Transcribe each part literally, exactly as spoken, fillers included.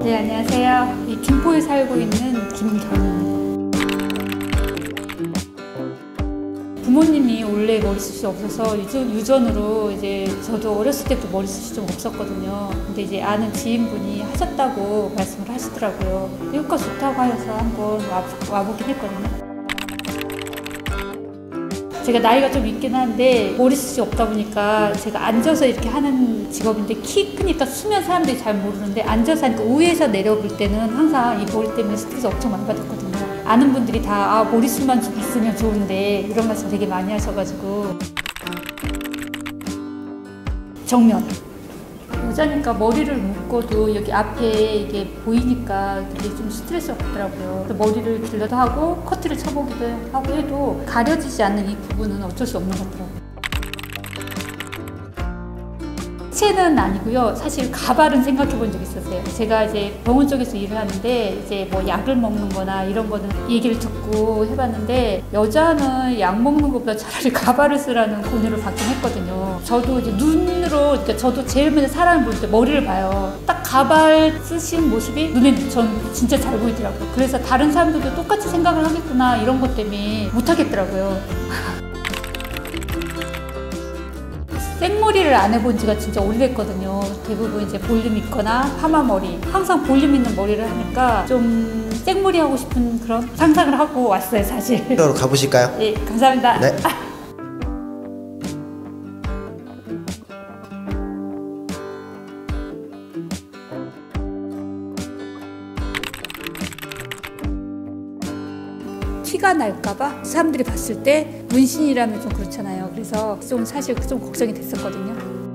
네, 안녕하세요. 이 김포에 살고 있는 김경입니다. 부모님이 원래 머리숱이 없어서 유전, 유전으로 이제 저도 어렸을 때부터 머리숱이 좀 없었거든요. 근데 이제 아는 지인분이 하셨다고 말씀을 하시더라고요. 효과 좋다고 하셔서 한번 와, 와보긴 했거든요. 제가 나이가 좀 있긴 한데 머리숱이 없다 보니까 제가 앉아서 이렇게 하는 직업인데 키 크니까 수면 사람들이 잘 모르는데 앉아서 하니까 위에서 내려볼 때는 항상 이 머리 때문에 스트레스 엄청 많이 받았거든요. 아는 분들이 다 아, 머리숱만 좀 있으면 좋은데 이런 말씀 되게 많이 하셔가지고. 정면. 여자니까 머리를 묶어도 여기 앞에 이게 보이니까 되게 좀 스트레스 받더라고요. 머리를 길러도 하고 커트를 쳐보기도 하고 해도 가려지지 않는 이 부분은 어쩔 수 없는 것 같더라고요. 체는 아니고요. 사실 가발은 생각해 본 적 있었어요. 제가 이제 병원 쪽에서 일을 하는데 이제 뭐 약을 먹는 거나 이런 거는 얘기를 듣고 해봤는데 여자는 약 먹는 것보다 차라리 가발을 쓰라는 권유를 받긴 했거든요. 저도 이제 눈으로, 그러니까 저도 제일 먼저 사람을 볼 때 머리를 봐요. 딱 가발 쓰신 모습이 눈에 전 진짜 잘 보이더라고요. 그래서 다른 사람들도 똑같이 생각을 하겠구나 이런 것 때문에 못 하겠더라고요. 생머리를 안 해본 지가 진짜 오래됐거든요. 대부분 이제 볼륨 있거나 파마머리. 항상 볼륨 있는 머리를 하니까 좀 생머리 하고 싶은 그런 상상을 하고 왔어요, 사실. 그럼 가보실까요? 네, 감사합니다. 네. 티가 날까봐 사람들이 봤을 때 문신이라면 좀 그렇잖아요. 그래서 좀 사실 좀 걱정이 됐었거든요.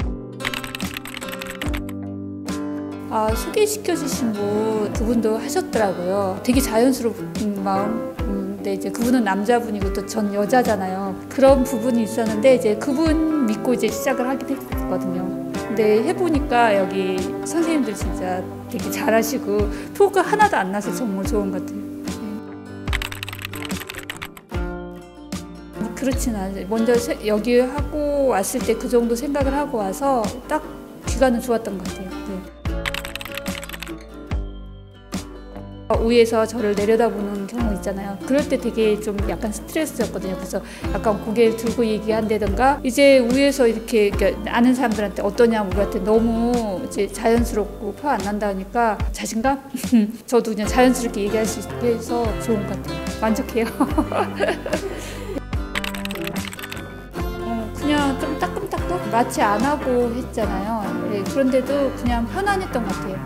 아, 소개시켜 주신 분 그분도 하셨더라고요. 되게 자연스러운 마음. 음, 근데 이제 그분은 남자분이고 또 전 여자잖아요. 그런 부분이 있었는데 이제 그분 믿고 이제 시작을 하긴 했거든요. 근데 해보니까 여기 선생님들 진짜 되게 잘하시고 토가 하나도 안 나서 정말 좋은 것 같아요. 그렇진 않아요. 먼저 여기 하고 왔을 때 그 정도 생각을 하고 와서 딱 귀가는 좋았던 것 같아요. 네. 위에서 저를 내려다보는 경우 있잖아요. 그럴 때 되게 좀 약간 스트레스였거든요. 그래서 약간 고개를 들고 얘기한다든가 이제 위에서 이렇게 아는 사람들한테 어떠냐 물어볼 때 너무 이제 자연스럽고 표 안 난다 하니까 자신감? 저도 그냥 자연스럽게 얘기할 수 있게 해서 좋은 것 같아요. 만족해요. 그냥 좀 따끔따끔 마취 안 하고 했잖아요. 네, 그런데도 그냥 편안했던 것 같아요.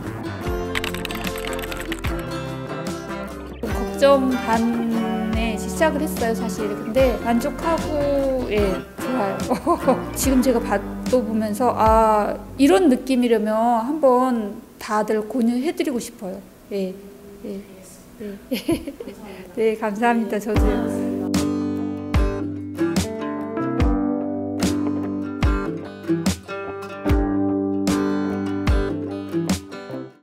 걱정 반에 시작을 했어요, 사실. 근데 만족하고, 예, 좋아요. 지금 제가 봐도 보면서 아, 이런 느낌이라면 한번 다들 권유해드리고 싶어요. 예, 예, 예. 네, 감사합니다. 저도.